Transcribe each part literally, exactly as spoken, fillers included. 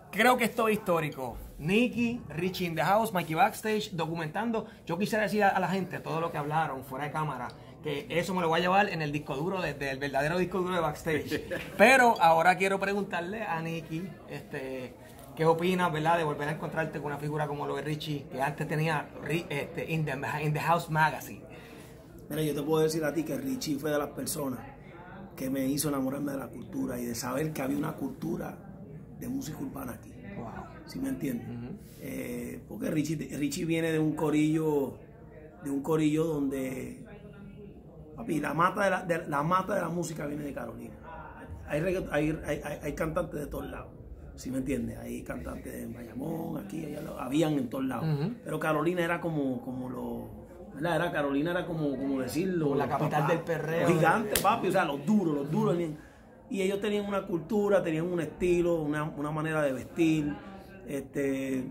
Creo que esto es histórico. Nicky, Richie in the house, Mikey backstage, documentando. Yo quisiera decir a la gente todo lo que hablaron fuera de cámara, que eso me lo voy a llevar en el disco duro, desde el verdadero disco duro de backstage. Pero ahora quiero preguntarle a Nicky, este, ¿qué opinas, verdad, de volver a encontrarte con una figura como lo de Richie, que antes tenía este, in, the, in the House Magazine? Mira, yo te puedo decir a ti que Richie fue de las personas que me hizo enamorarme de la cultura y de saber que había una cultura de música urbana aquí. Wow. ¿Sí me entiendes? Uh-huh. eh, porque Richie, Richie viene de un corillo, de un corillo donde, papi, la mata de la, de, la mata de la música viene de Carolina. Hay, hay, hay, hay, hay cantantes de todos lados. ¿Sí me entiendes? Hay cantantes de Bayamón, aquí, allá, habían en todos lados. Uh-huh. Pero Carolina era como, como lo, ¿verdad? Era, Carolina era como, como decirlo, como la capital papá, del perreo. Los gigantes, papi, o sea, los duros, los duros. Y ellos tenían una cultura, tenían un estilo, una, una manera de vestir. Este,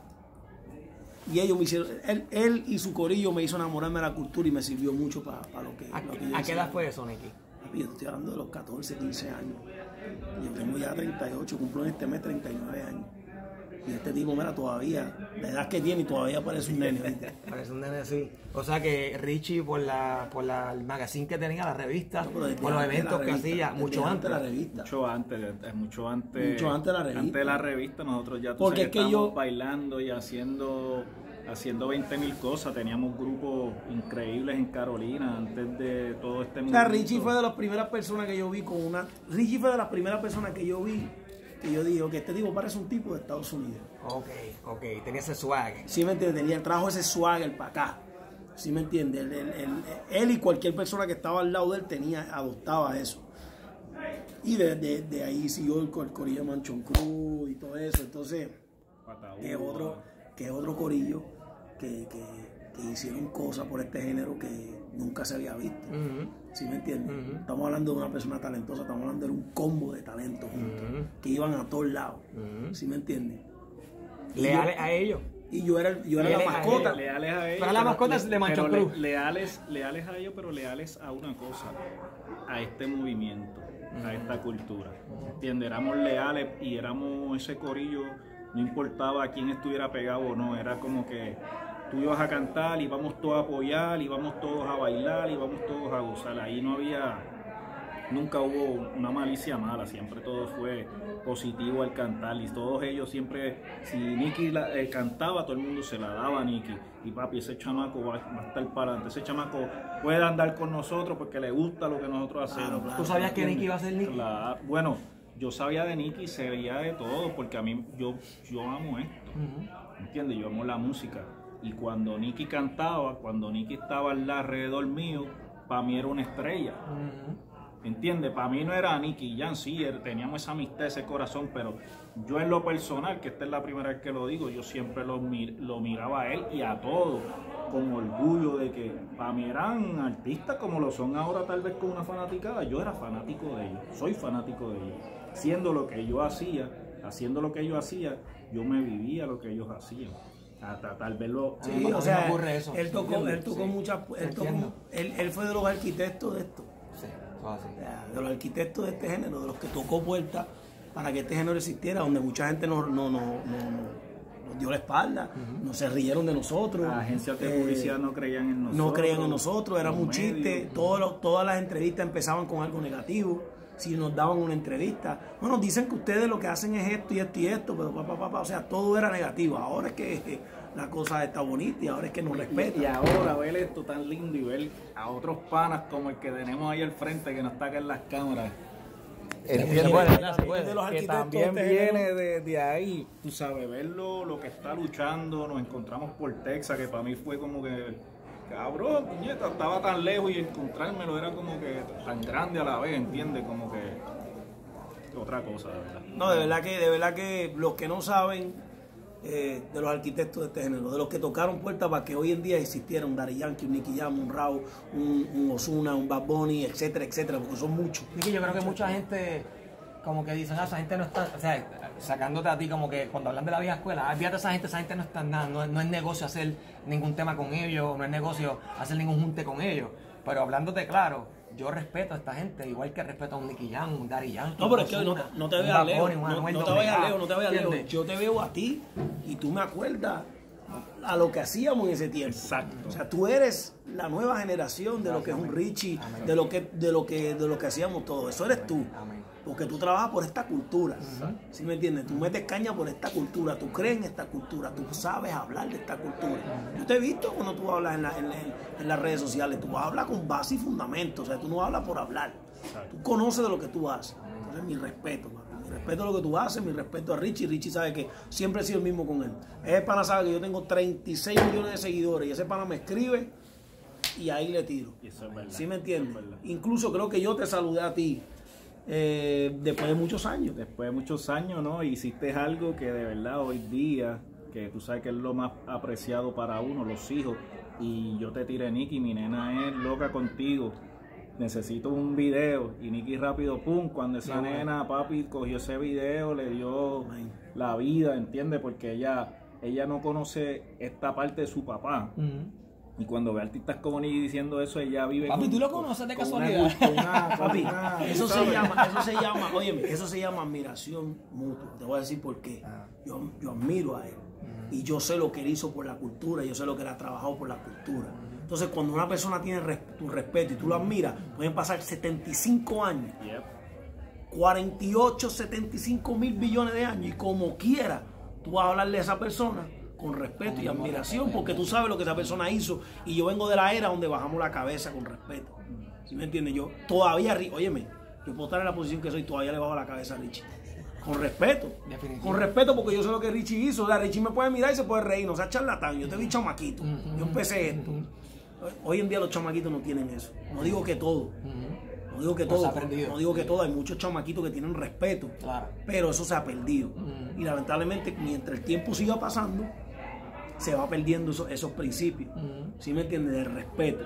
y ellos me hicieron, él, él y su corillo me hizo enamorarme de la cultura y me sirvió mucho para pa lo que, ¿A, lo que yo ¿a qué edad fue eso, Nicky? Yo estoy hablando de los catorce, quince años. Yo tengo ya treinta y ocho, cumplo en este mes treinta y nueve años. Y este tipo, mira, todavía, la edad que tiene y todavía parece un nene. ¿Viste? Parece un nene así. O sea que Richie, por la por la, el magazine que tenía, la revista, no, por los eventos que hacía, mucho antes. La revista. Mucho antes, mucho antes. Mucho antes de la revista. Antes de la revista, nosotros ya Porque es que yo bailando y haciendo, haciendo veinte mil cosas. Teníamos grupos increíbles en Carolina antes de todo este mundo. O sea, Richie fue de las primeras personas que yo vi con una. Richie fue de las primeras personas que yo vi. Y yo digo que este tipo parece un tipo de Estados Unidos. Ok, ok, tenía ese swag. Sí, me entiendes, tenía, trajo ese swagger para acá. Sí, me entiendes, él, él, él, él y cualquier persona que estaba al lado de él tenía, adoptaba eso. Y de, de, de ahí siguió el, el corillo Manchón Cruz y todo eso. Entonces, que otro, que otro corillo que, que, que hicieron cosas por este género que nunca se había visto. Uh-huh. ¿Sí me entiendes? Uh-huh. Estamos hablando de una persona talentosa, estamos hablando de un combo de talentos juntos, uh-huh, que iban a todos lados. Uh-huh. ¿Sí me entiendes? Leales a ellos. Y yo era, yo era la mascota. Leales a ellos. Pero la mascota de Manchón Cruz. Le, leales, leales a ellos, pero leales a una cosa, a este movimiento, uh-huh, a esta cultura. ¿Entiendes? Éramos leales y éramos ese corillo, no importaba quién estuviera pegado o no, era como que tú ibas a cantar y vamos todos a apoyar, y vamos todos a bailar, y vamos todos a gozar. Ahí no había, nunca hubo una malicia mala, siempre todo fue positivo al cantar. Y todos ellos siempre, si Nicky la, eh, cantaba, todo el mundo se la daba a Nicky. Y papi, ese chamaco va, va a estar para adelante, ese chamaco puede andar con nosotros porque le gusta lo que nosotros hacemos. Claro, claro. ¿Tú sabías que Nicky iba a ser Nicky? Claro. Bueno, yo sabía de Nicky, sabía de todo, porque a mí, yo, yo amo esto, uh-huh, ¿entiendes? Yo amo la música. Y cuando Nicky cantaba, cuando Nicky estaba alrededor mío, para mí era una estrella. Uh-huh. ¿Entiendes? Para mí no era Nicky Jam, sí, teníamos esa amistad, ese corazón, pero yo en lo personal, que esta es la primera vez que lo digo, yo siempre lo, mir lo miraba a él y a todos con orgullo de que para mí eran artistas como lo son ahora, tal vez con una fanaticada. Yo era fanático de ellos, soy fanático de ellos. Siendo lo que yo hacía, haciendo lo que ellos hacían, yo me vivía lo que ellos hacían. Hasta tal vez lo... Sí, o sea, ocurre eso. Él tocó, él tocó sí, muchas... Él, tocó, él, él fue de los arquitectos de esto. Sí, así. De los arquitectos de este género, de los que tocó puertas para que este género existiera, donde mucha gente no, no, no, no, nos dio la espalda, uh-huh, no se rieron de nosotros. Las agencias de publicidad eh, no creían en nosotros. No creían en nosotros, era un chiste. Todos todas las entrevistas empezaban con algo negativo. Si nos daban una entrevista, bueno, dicen que ustedes lo que hacen es esto y esto y esto, pero papá, papá, o sea, todo era negativo. Ahora es que la cosa está bonita y ahora es que nos respetan. Y ahora ver esto tan lindo y ver a otros panas como el que tenemos ahí al frente que nos está acá en las cámaras. Entiendo, bueno, se puede, de los que también viene de, de ahí, tú sabes, verlo, lo que está luchando. Nos encontramos por Texas, que para mí fue como que, cabrón, puñeta, estaba tan lejos y encontrármelo era como que tan grande a la vez, ¿entiendes? Como que otra cosa, de verdad. No, de verdad que, de verdad que los que no saben eh, de los arquitectos de este género, de los que tocaron puertas para que hoy en día existiera un Daddy Yankee, un Nicky Jam, un Raúl, un, un Ozuna, un Bad Bunny, etcétera, etcétera, porque son muchos. Nicky, yo creo que mucha gente como que dicen, ah, esa gente no está, o sea, sacándote a ti como que cuando hablan de la vieja escuela, ah, fíjate, esa gente, esa gente no está nada, no, no es negocio hacer ningún tema con ellos, no es negocio hacer ningún junte con ellos, pero hablándote claro, yo respeto a esta gente, igual que respeto a un Nicky Jam, un Daddy Yankee. No, pero es que no, no te veas lejos, no, no te vayas lejos, no te vayas lejos. ¿Entiendes? Yo te veo a ti y tú me acuerdas a lo que hacíamos en ese tiempo. Exacto. O sea, tú eres la nueva generación de lo que es un Richie, Amén. de lo que de lo que de lo que hacíamos todo. Eso eres tú. Amén. Porque tú trabajas por esta cultura. ¿Sí me entiendes? Tú metes caña por esta cultura, tú crees en esta cultura, tú sabes hablar de esta cultura. Yo te he visto cuando tú hablas en, la- en la- en las redes sociales, tú hablas con base y fundamento, o sea, tú no hablas por hablar. Tú conoces de lo que tú haces. Entonces, mi respeto, papi. Mi respeto a lo que tú haces, mi respeto a Richie. Richie sabe que siempre he sido el mismo con él. Ese pana sabe que yo tengo treinta y seis millones de seguidores y ese pana me escribe y ahí le tiro. Y eso es verdad. ¿Sí me entiendes? Eso es verdad. Incluso creo que yo te saludé a ti eh, después de muchos años. Después de muchos años, ¿no? Hiciste algo que de verdad hoy día, que tú sabes que es lo más apreciado para uno, los hijos. Y yo te tiré, Nicky, mi nena es loca contigo. Necesito un video. Y Nicky rápido, pum, cuando esa Qué bueno. nena, papi, cogió ese video, le dio la vida, ¿entiendes? Porque ella, ella no conoce esta parte de su papá. Y cuando ve artistas como Nicky diciendo eso, ella vive. Papi, con- ¿tú lo conoces de con casualidad? Una, con una- con Papi, una- eso se ¿sabes? llama, eso se llama, óyeme, eso se llama admiración mutua. Te voy a decir por qué. Ah. Yo, yo admiro a él. Y yo sé lo que él hizo por la cultura, yo sé lo que él ha trabajado por la cultura. Entonces, cuando una persona tiene res- tu respeto y tú lo admiras, pueden pasar setenta y cinco años, Yep. cuarenta y ocho, setenta y cinco mil billones de años, y como quiera, tú vas a hablarle a esa persona con respeto y admiración, porque tú sabes lo que esa persona hizo. Y yo vengo de la era donde bajamos la cabeza con respeto. ¿Sí me entiendes? Yo todavía, ri- óyeme, yo puedo estar en la posición que soy, todavía le bajo la cabeza a Richie. Con respeto. Definitivo. Con respeto, porque yo sé lo que Richie hizo. O sea, Richie me puede mirar y se puede reír, no sea charlatán. Yo te vi chamaquito. Yo empecé esto. Hoy en día los chamaquitos no tienen eso. No digo que todo. No digo que Pues todo. se ha perdido. No digo que todo. Hay muchos chamaquitos que tienen respeto. Claro. Pero eso se ha perdido. Y lamentablemente, mientras el tiempo siga pasando, se va perdiendo esos, esos principios. ¿Sí me entiendes? De respeto.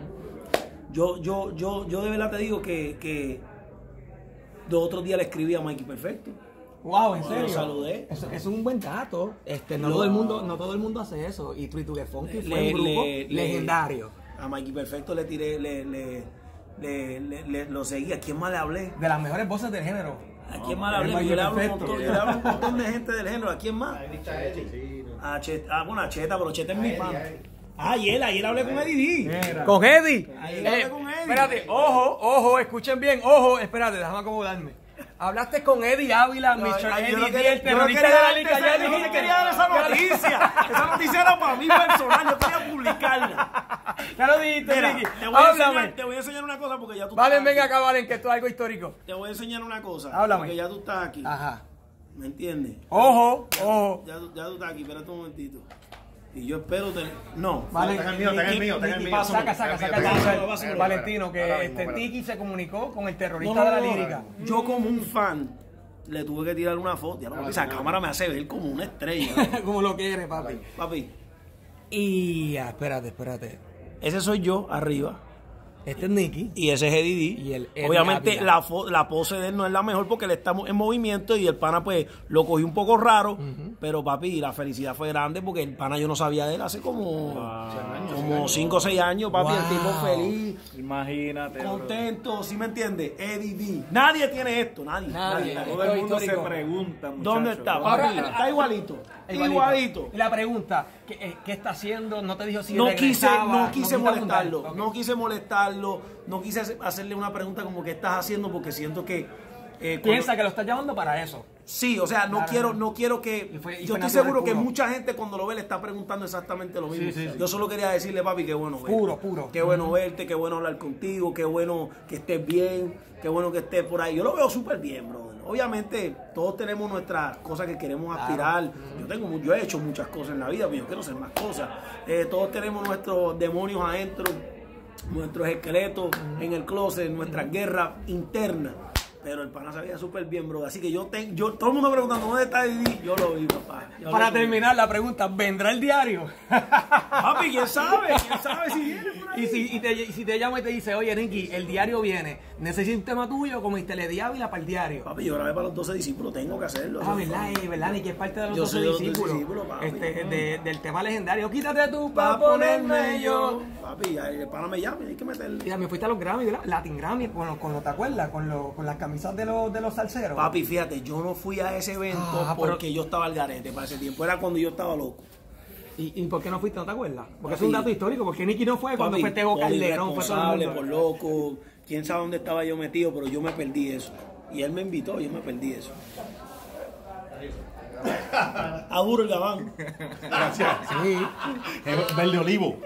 Yo, yo, yo, yo de verdad te digo que, que los otros días le escribí a Mikey Perfecto. Wow, en Lo serio. saludé. Eso, eso es un buen dato. Este, no Lo- todo el mundo, no todo el mundo hace eso. Y Three to Get Funky fue Le- un grupo le- le- legendario. A Mikey Perfecto le tiré, le, le, le, le- le- lo seguí. ¿A quién más le hablé? De las mejores voces del género. ¿A quién más le el hablé? Mikey Yo le hablo, un Perfecto. montón, yo le hablo un montón de gente del género. ¿A quién más? A Cheta. Ah, bueno, a Cheta, pero Cheta es mi pan. Ah, ayer, ayer hablé con Eddie D. Con Eddie. Ahí hablé con Eddie. Espérate, ojo, ojo, escuchen bien, ojo, espérate, déjame acomodarme. Hablaste con Eddie Ávila, No, mister ay, Eddie yo no D, quería- el yo no terrorista quería de la darte liga. esa- Ya yo no dijiste. quería dar esa noticia. Esa noticia era para mí personal. Yo quería publicarla. Ya lo dijiste, Mira, Ricky. te voy, a enseñar, Háblame. te voy a enseñar una cosa porque ya tú Valen, estás venga aquí. acá, Valen, que esto es algo histórico. Te voy a enseñar una cosa. Háblame. Porque ya tú estás aquí. Ajá. ¿Me entiendes? Ojo, ojo. Ya, tú- ya tú estás aquí. Espérate un momentito. Y yo espero tener... No. Vale, Ten el mío, ten el mío, ten el mío. Saca, saca, saca. Ten el mío, saca. ten el mío. Valentino, que Ahora mismo, este espérate. Tiki se comunicó con el No, terrorista no, de la no, lírica. Yo como un fan le tuve que tirar una foto. Ya no, esa cámara me hace ver como una estrella. Como lo quiere, papi. Papi, Y ah, espérate, espérate. ese soy yo arriba. Este es Nicky. Y ese es Eddie D. Y el Eddie Obviamente Ávila. la, fo- la pose de él no es la mejor porque le estamos en movimiento y el pana pues lo cogí un poco raro. Pero papi, la felicidad fue grande porque el pana yo no sabía de él hace como como cinco o seis años, papi. El Wow. tipo feliz, Imagínate, bro. contento, ¿sí me entiendes? Eddie D. Nadie tiene esto, nadie. Nadie. nadie. Todo el mundo se Histórico. pregunta, muchacho. ¿Dónde está? ¿Dónde Papi, Ahora- está igualito. Igualito. Igualito. Y la pregunta, ¿qué, eh, ¿qué está haciendo? No te dijo si No quise, regresaba, no quise preguntar. molestarlo, Ok. no quise molestarlo, no quise hace- hacerle una pregunta como ¿qué estás haciendo? Porque siento que eh, cuando- Piensa que lo estás llamando para eso. sí, o sea, no Claro. quiero, no quiero que Y fue- y yo fue estoy natural seguro que puro. mucha gente cuando lo ve le está preguntando exactamente lo mismo. Sí, sí, sí. Yo solo quería decirle, papi, qué bueno verte. Puro, puro. Qué bueno verte, qué bueno hablar contigo, qué bueno que estés bien, qué bueno que estés por ahí. Yo lo veo súper bien, brother. Obviamente, todos tenemos nuestras cosas que queremos aspirar. Yo tengo, mu- yo he hecho muchas cosas en la vida, pero yo quiero hacer más cosas. Eh, todos tenemos nuestros demonios adentro, nuestros esqueletos en el closet, nuestras guerras internas. Pero el pana se veía súper bien, bro. Así que yo tengo, yo, todo el mundo preguntando dónde está Didi, yo lo vi, papá. Yo Para lo vi. terminar la pregunta, ¿vendrá el diario? Papi, ¿quién sabe? ¿Quién sabe si viene por ahí? Y si, y te, y si te llama y te dice, oye, Nicky, el diario viene, necesito un tema tuyo como el Telediávila para el diario. Papi, yo grabé para los doce discípulos, tengo que hacerlo. Ah, ¿verdad? Eh, ¿verdad? Nicky es parte de los Yo doce soy de los doce discípulos. discípulos, papi. Este, de- del tema legendario, quítate tú Pa' para ponerme yo. Papi, ahí el pana me llama y hay que meterle. Y también fuiste a los Grammy, ¿verdad? Latin Grammy, con, con, ¿te acuerdas? Con, lo- con las camisas de los, de los salseros. Papi, fíjate, yo no fui a ese evento Ah, pero- porque yo estaba al garete para ese tiempo. Era cuando yo estaba loco. ¿Y, ¿Y por qué no fuiste? ¿No te acuerdas? Porque es Papi, un dato histórico, porque Nicky no fue cuando Papi, fue Tego por Calderón, fue todo el irresponsable, mundo. por loco. Quién sabe dónde estaba yo metido, pero yo me perdí eso. Y él me invitó, yo me perdí eso. A duro el gabán. Gracias. Sí. Es verde olivo.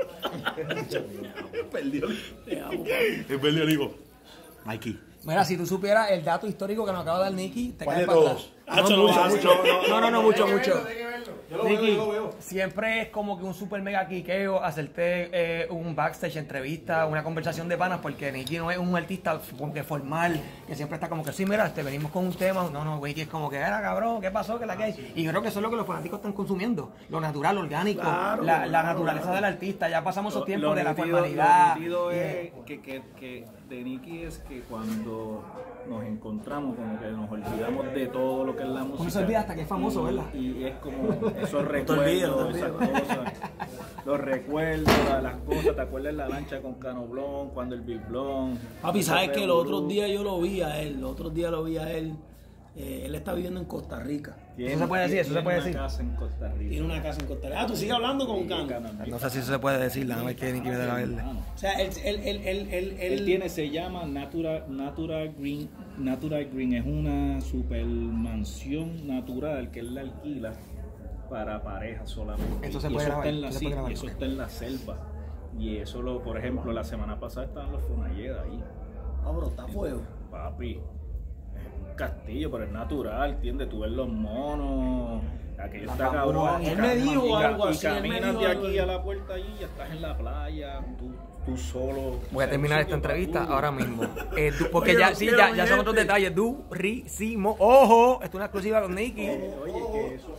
Te amo, papi. Es verde olivo. Mikey. Mira, si tú supieras el dato histórico que nos acaba de dar Nicky, te ¿Cuál caes de para todos? atrás. Hacho, No, mucho, no, mucho. no, no, no, mucho, mucho. Yo lo veo, Nicky, yo lo veo. siempre es como que un super mega quiqueo hacerte eh, un backstage, entrevista, una conversación de panas, porque Nicky no es un artista como que formal, que siempre está como que sí, mira, este, venimos con un tema. No, no, Nicky es como que, era cabrón, ¿qué pasó? ¿Qué la que hay? Y yo creo que eso es lo que los fanáticos están consumiendo, lo natural, lo orgánico, Claro, la, la claro, naturaleza claro. del artista. Ya pasamos esos Lo- tiempos lo de la nítido- formalidad. Lo nítido y- es que, que, que de Nicky es que cuando nos encontramos, como que nos olvidamos de todo lo que es la música. Uno se olvida hasta que es famoso, ¿verdad? Y, y es como esos te olvides, no recuerdos, te esas olvides. cosas. Los recuerdos, la- las cosas. ¿Te acuerdas la lancha con Cano Blon, cuando el Big Blon? Papi, ¿sabes que que los otros días yo lo vi a él? Los otros días lo vi a él. Eh, él está viviendo en Costa Rica. Eso se puede decir, eso se puede decir. Una casa en Costa Rica. Tiene una casa en Costa Rica. Ah, tú sigues hablando con Cano. No sé si eso se puede decir, la vez que Nicky me dé la verde. O sea, él, él, él, él, él, Él tiene, se llama Natural, Natural Green. Natural Green es una super mansión natural que él la alquila para parejas solamente. Eso se Y puede eso grabar, está en la, eso se sí, puede grabar. y eso está en la selva. Y eso, lo, por ejemplo, la semana pasada estaban los Fonalleda ahí. Ah, bro, está a fuego. Papi, es un castillo, pero es natural, ¿entiendes? Tú ves los monos, aquello está cabrón. Él me dijo y, algo y así, él me caminas dijo de algo aquí así. a la puerta allí, ya estás en la playa, tú, tú solo. Voy a terminar esta entrevista ahora mismo. Eh, du- porque Oye, ya, lo sí, quiero, ya, mi ya son gente. otros detalles. Durísimo. Ojo, esto es una exclusiva con Nicky. Oye, que eso,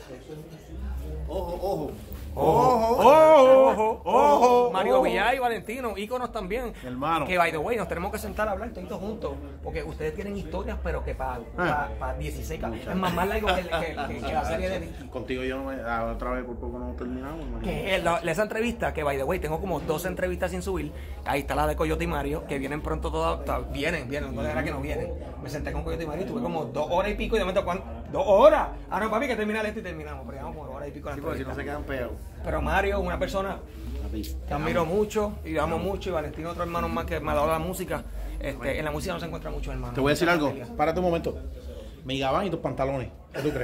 Ojo, ojo. Ojo, ojo, ojo. Mario Villay y Valentino, íconos también. Hermano. Que, by the way, nos tenemos que sentar a hablar todos juntos. Porque ustedes tienen historias, pero que para pa, dieciséis cap- es más, más largo que, que- que- que la serie de Nicky. Contigo yo no me. ah, otra vez por poco no terminamos. imagínate. Que la- esa entrevista, que by the way, tengo como dos entrevistas sin subir. Ahí está la de Coyote y Mario, que vienen pronto todas. todas- Vienen, vienen, no era que no vienen. Me senté con Coyote y Mario y tuve como dos horas y pico y de momento, ¿cuán- ¿dos horas? Ah, no, papi, que termina esto y terminamos. Pero llevamos como hora y pico la Sí, porque si no entrevista. se quedan pegados. Pero Mario, una persona que admiro mucho y amo mucho, y Valentino, otro hermano más que me adora la música. Este, en la música no se encuentra mucho, hermano. Te voy a decir algo. Párate un momento. Mi gabán y tus pantalones. ¿Qué tú crees?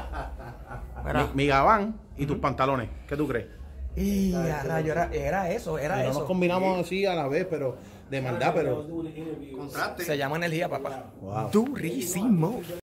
Mira, Mi, mi gabán y tus pantalones. ¿Qué tú crees? y a rayo, era, era eso, era Y no nos eso. combinamos así a la vez, pero de maldad, pero. Se llama energía, papá. Wow. Durísimo.